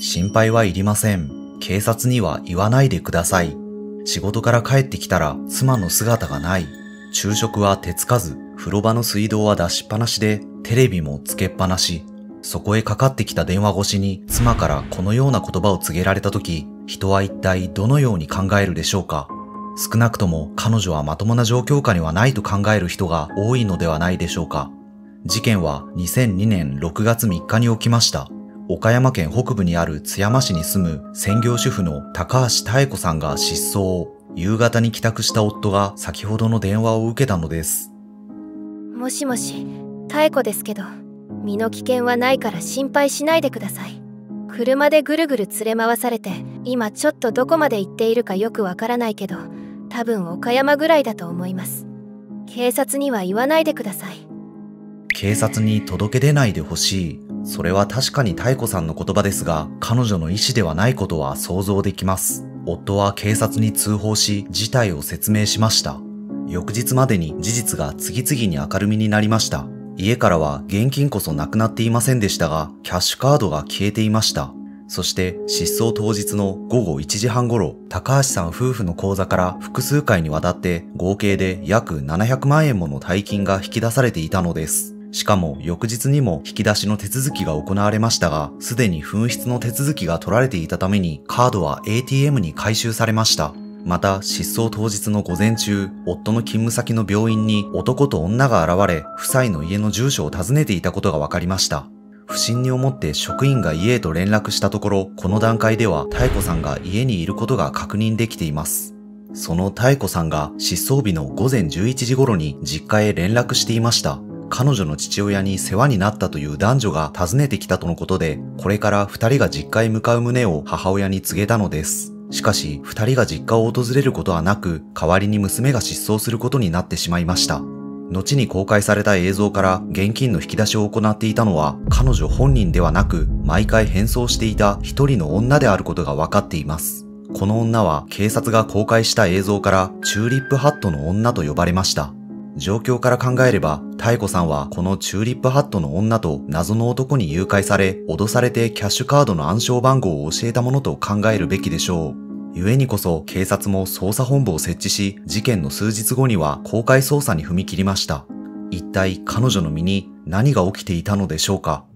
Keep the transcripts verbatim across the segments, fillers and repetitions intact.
心配はいりません。警察には言わないでください。仕事から帰ってきたら妻の姿がない。昼食は手つかず、風呂場の水道は出しっぱなしで、テレビもつけっぱなし。そこへかかってきた電話越しに妻からこのような言葉を告げられたとき、人は一体どのように考えるでしょうか。少なくとも彼女はまともな状況下にはないと考える人が多いのではないでしょうか。事件はにせんにねんろくがつみっかに起きました。岡山県北部にある津山市に住む専業主婦の高橋妙子さんが失踪。夕方に帰宅した夫が先ほどの電話を受けたのです。 もしもし、妙子ですけど、身の危険はないから心配しないでください。車でぐるぐる連れ回されて、今ちょっとどこまで行っているかよくわからないけど、多分岡山ぐらいだと思います。警察には言わないでください。 警察に届け出ないでほしい。それは確かに妙子さんの言葉ですが、彼女の意思ではないことは想像できます。夫は警察に通報し、事態を説明しました。翌日までに事実が次々に明るみになりました。家からは現金こそなくなっていませんでしたが、キャッシュカードが消えていました。そして失踪当日のごごいちじはん頃、高橋さん夫婦の口座から複数回にわたって合計で約ななひゃくまんえんもの大金が引き出されていたのです。しかも翌日にも引き出しの手続きが行われましたが、すでに紛失の手続きが取られていたためにカードは エーティーエム に回収されました。また失踪当日の午前中、夫の勤務先の病院に男と女が現れ、夫妻の家の住所を訪ねていたことが分かりました。不審に思って職員が家へと連絡したところ、この段階では妙子さんが家にいることが確認できています。その妙子さんが失踪日のごぜんじゅういちじ頃に実家へ連絡していました。彼女の父親に世話になったという男女が訪ねてきたとのことで、これから二人が実家へ向かう旨を母親に告げたのです。しかし、二人が実家を訪れることはなく、代わりに娘が失踪することになってしまいました。後に公開された映像から現金の引き出しを行っていたのは、彼女本人ではなく、毎回変装していた一人の女であることが分かっています。この女は警察が公開した映像からチューリップハットの女と呼ばれました。状況から考えれば、妙子さんはこのチューリップハットの女と謎の男に誘拐され、脅されてキャッシュカードの暗証番号を教えたものと考えるべきでしょう。故にこそ警察も捜査本部を設置し、事件の数日後には公開捜査に踏み切りました。一体彼女の身に何が起きていたのでしょうか。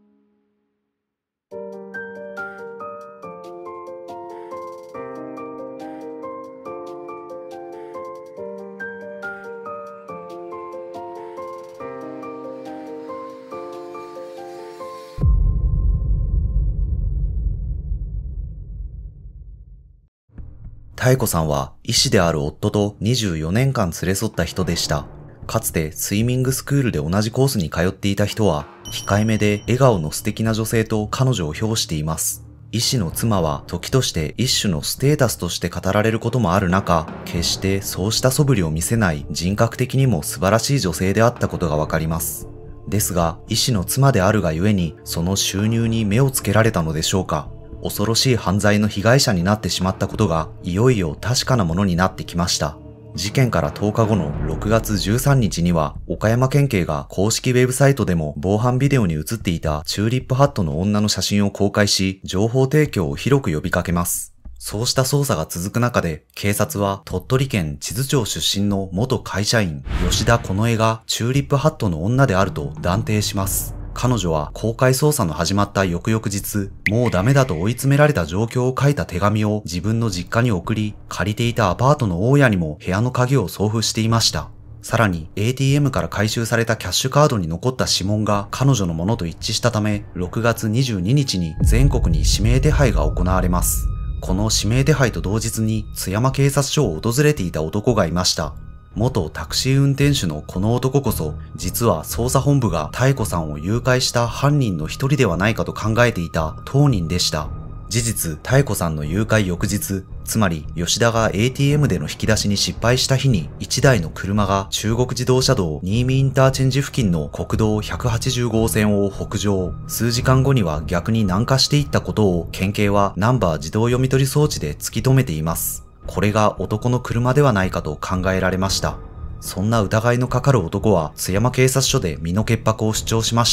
妙子さんは医師である夫とにじゅうよねんかん連れ添った人でした。かつてスイミングスクールで同じコースに通っていた人は、控えめで笑顔の素敵な女性と彼女を評しています。医師の妻は時として一種のステータスとして語られることもある中、決してそうした素振りを見せない人格的にも素晴らしい女性であったことがわかります。ですが、医師の妻であるがゆえに、その収入に目をつけられたのでしょうか。恐ろしい犯罪の被害者になってしまったことがいよいよ確かなものになってきました。事件からとおかごのろくがつじゅうさんにちには岡山県警が公式ウェブサイトでも防犯ビデオに映っていたチューリップハットの女の写真を公開し、情報提供を広く呼びかけます。そうした捜査が続く中で、警察は鳥取県智頭町出身の元会社員吉田近衛がチューリップハットの女であると断定します。彼女は公開捜査の始まった翌々日、もうダメだと追い詰められた状況を書いた手紙を自分の実家に送り、借りていたアパートの大家にも部屋の鍵を送付していました。さらに エーティーエム から回収されたキャッシュカードに残った指紋が彼女のものと一致したため、ろくがつにじゅうににちに全国に指名手配が行われます。この指名手配と同日に津山警察署を訪れていた男がいました。元タクシー運転手のこの男こそ、実は捜査本部が妙子さんを誘拐した犯人の一人ではないかと考えていた当人でした。事実、妙子さんの誘拐翌日、つまり吉田が エーティーエム での引き出しに失敗した日に、いちだいの車が中国自動車道新見インターチェンジ付近の国道ひゃくはちじゅうごうせんを北上、数時間後には逆に南下していったことを県警はナンバー自動読み取り装置で突き止めています。これが男の車ではないかと考えられました。そんな疑いのかかる男は津山警察署で身の潔白を主張しました。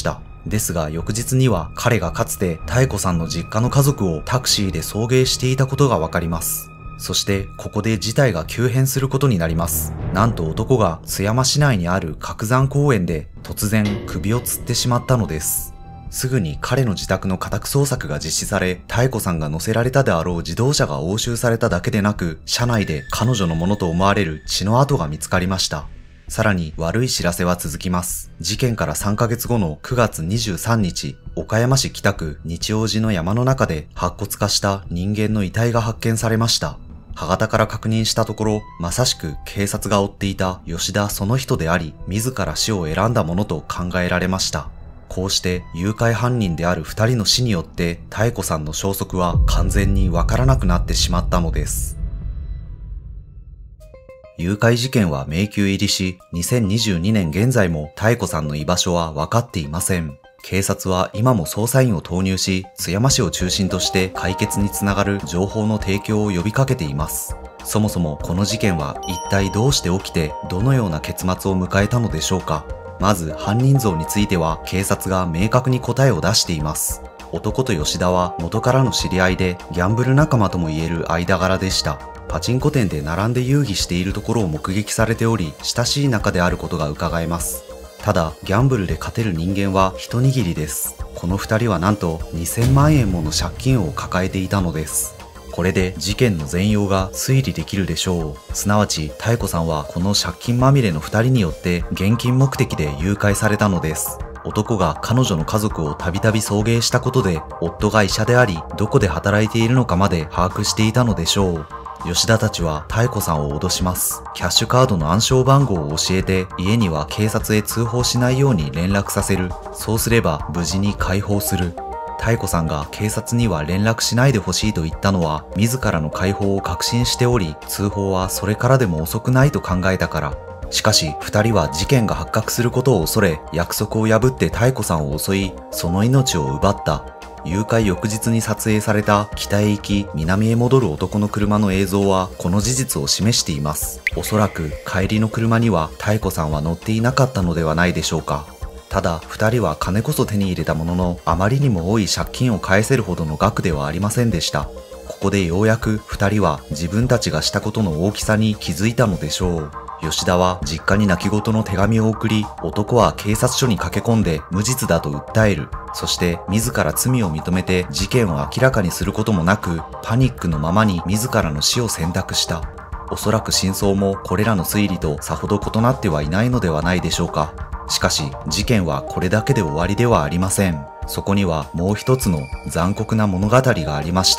ですが翌日には彼がかつて妙子さんの実家の家族をタクシーで送迎していたことがわかります。そしてここで事態が急変することになります。なんと男が津山市内にある角山公園で突然首を吊ってしまったのです。すぐに彼の自宅の家宅捜索が実施され、妙子さんが乗せられたであろう自動車が押収されただけでなく、車内で彼女のものと思われる血の跡が見つかりました。さらに悪い知らせは続きます。事件からさんかげつごのくがつにじゅうさんにち、岡山市北区日王寺の山の中で白骨化した人間の遺体が発見されました。歯型から確認したところ、まさしく警察が追っていた吉田その人であり、自ら死を選んだものと考えられました。こうして誘拐犯人である二人の死によって妙子さんの消息は完全にわからなくなってしまったのです。誘拐事件は迷宮入りし、にせんにじゅうにねん現在も妙子さんの居場所はわかっていません。警察は今も捜査員を投入し、津山市を中心として解決につながる情報の提供を呼びかけています。そもそもこの事件は一体どうして起きて、どのような結末を迎えたのでしょうか。まず犯人像については警察が明確に答えを出しています。男と吉田は元からの知り合いでギャンブル仲間とも言える間柄でした。パチンコ店で並んで遊戯しているところを目撃されており、親しい仲であることが伺えます。ただ、ギャンブルで勝てる人間は一握りです。この二人はなんとにせんまんえんもの借金を抱えていたのです。これで事件の全容が推理できるでしょう。すなわち、妙子さんはこの借金まみれの二人によって現金目的で誘拐されたのです。男が彼女の家族をたびたび送迎したことで、夫が医者であり、どこで働いているのかまで把握していたのでしょう。吉田たちは妙子さんを脅します。キャッシュカードの暗証番号を教えて、家には警察へ通報しないように連絡させる。そうすれば無事に解放する。妙子さんが警察には連絡しないでほしいと言ったのは、自らの解放を確信しており、通報はそれからでも遅くないと考えたから。しかし、二人は事件が発覚することを恐れ、約束を破って妙子さんを襲い、その命を奪った。誘拐翌日に撮影された北へ行き南へ戻る男の車の映像はこの事実を示しています。おそらく帰りの車には妙子さんは乗っていなかったのではないでしょうか。ただ二人は金こそ手に入れたものの、あまりにも多い借金を返せるほどの額ではありませんでした。ここでようやく二人は自分たちがしたことの大きさに気づいたのでしょう。吉田は実家に泣き言の手紙を送り、男は警察署に駆け込んで無実だと訴える。そして自ら罪を認めて事件を明らかにすることもなく、パニックのままに自らの死を選択した。おそらく真相もこれらの推理とさほど異なってはいないのではないでしょうか。しかし事件はこれだけで終わりではありません。そこにはもう一つの残酷な物語がありました。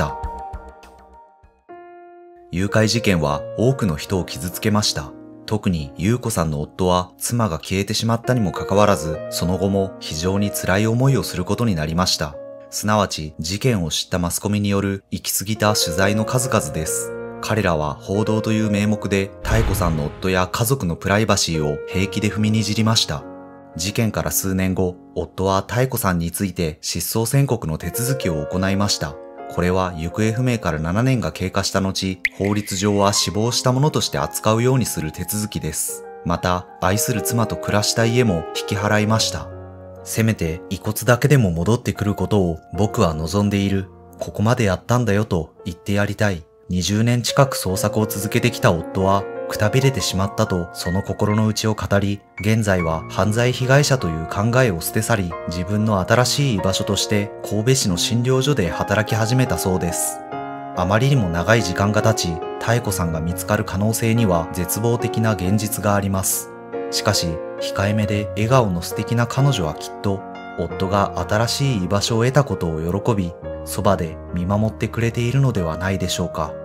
誘拐事件は多くの人を傷つけました。特に優子さんの夫は妻が消えてしまったにもかかわらず、その後も非常に辛い思いをすることになりました。すなわち事件を知ったマスコミによる行き過ぎた取材の数々です。彼らは報道という名目で妙子さんの夫や家族のプライバシーを平気で踏みにじりました。事件から数年後、夫は妙子さんについて失踪宣告の手続きを行いました。これは行方不明からななねんが経過した後、法律上は死亡したものとして扱うようにする手続きです。また、愛する妻と暮らした家も引き払いました。せめて遺骨だけでも戻ってくることを僕は望んでいる。ここまでやったんだよと言ってやりたい。にじゅうねん近く捜索を続けてきた夫は、くたびれてしまったとその心の内を語り、現在は犯罪被害者という考えを捨て去り、自分の新しい居場所として神戸市の診療所で働き始めたそうです。あまりにも長い時間が経ち、妙子さんが見つかる可能性には絶望的な現実があります。しかし、控えめで笑顔の素敵な彼女はきっと、夫が新しい居場所を得たことを喜び、そばで見守ってくれているのではないでしょうか。